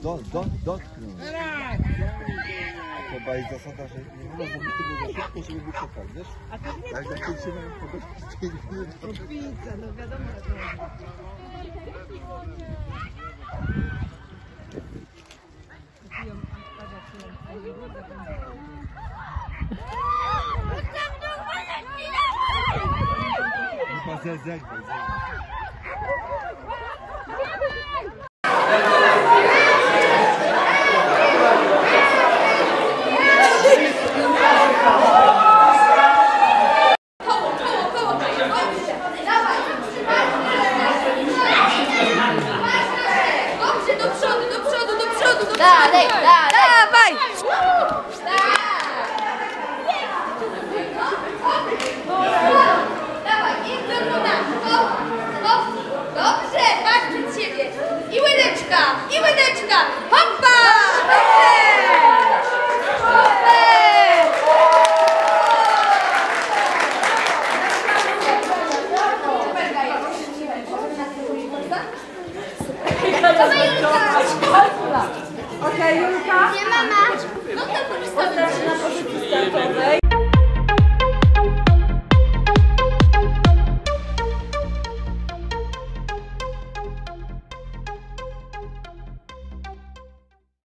dotknąć. Chyba jest zasada, że nie można zrobić tego za szybko, żeby wyczekać, wiesz? Jak zakończymy kogoś przez 5 minut. Pizza, no wiadomo. Chyba zezek. Dalej, dawaj! Dawaj, idź do dna. Hop. Dobrze, patrz przed siebie. I łydeczka. Hoppa! Dobrze! Okej, Julka? Nie, mama. No to pocztamy.